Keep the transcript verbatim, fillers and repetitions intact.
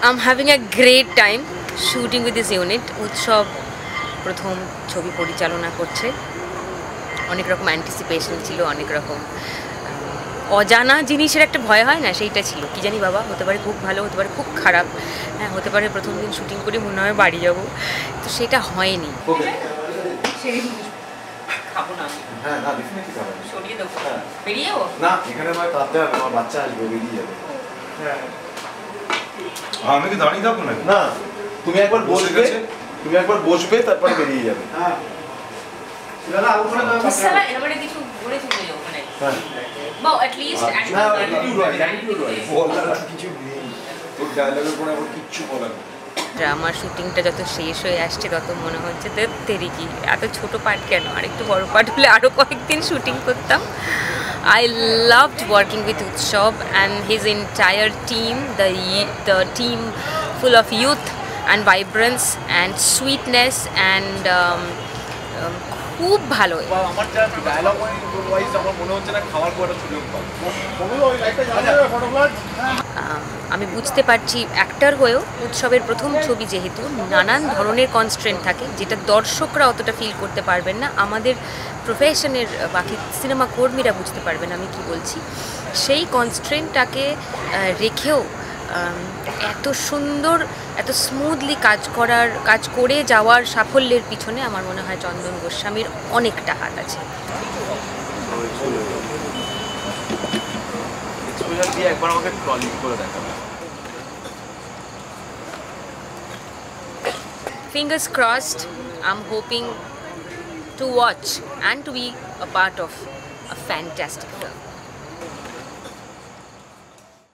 I'm having a great time shooting with this unit. উৎসব প্রথম ছবি পরিচালনা করছে, অনেক রকম অ্যান্টিসিপেশন ছিল, অনেক রকম অজানা জিনিসের একটা ভয় হয় না, সেইটা ছিল। কি জানি বাবা, হতে পারে খুব ভালো, হতে পারে খুব খারাপ, হ্যাঁ হতে পারে প্রথম দিন শুটিং করে মনে হয় বাড়ি যাব, তো সেটা হয়নি। খাবো না, হ্যাঁ না ডেফিনেটলি খাবো, সরিয়ে দেবো, বেরিয়ে যাবো না, এখানে আমার কাঁদতে হবে, আমার বাচ্চা আসবে, বেরিয়ে যাবে। হ্যাঁ আমি কি দাঁড়িয়ে থাকবো না? না, তুমি একবার বসবে, তুমি একবার বসবে, তারপরে বেরিয়ে যাবে। হ্যাঁ দাদা ওখানে দাও, সালা এবারে কিছু বলে চলে যাও ওখানে। হ্যাঁ বাও এট লিস্ট অ্যাটিটিউড হয়, অ্যাটিটিউড হয়, বলার কিছু নেই, তোর ডায়লগের পরে আবার কিচ্ছু বলার নেই। আমার শুটিংটা যত শেষ হয়ে আসছে তত মনে হচ্ছে তেরি কি এত ছোট পার্ট কেন, আর একটু বড় পার্ট হলে আরও কয়েকদিন শুটিং করতাম। I loved working with Utsav and his entire team, the the team full of youth and vibrance and sweetness and um, um, খুব ভালো। আমার যা ডায়লগ ওয়াইজ আমার মনে হচ্ছে না খাওয়ার পর সুযোগ পাবো। আমি বুঝতে পারছি অ্যাক্টর হয়েও উৎসবের প্রথম ছবি যেহেতু নানান ধরনের কনস্ট্রেন্ট থাকে, যেটা দর্শকরা অতটা ফিল করতে পারবেন না, আমাদের প্রফেশনের বাকি সিনেমা কর্মীরা বুঝতে পারবেন আমি কি বলছি। সেই কনস্ট্রেন্টটাকে রেখেও এত সুন্দর, এত স্মুথলি কাজ করার কাজ করে যাওয়ার সাফল্যের পিছনে আমার মনে হয় চন্দন গোস্বামীর অনেকটা হাত আছে। Fingers crossed, I'm hoping to watch and to be a part of a fantastic film.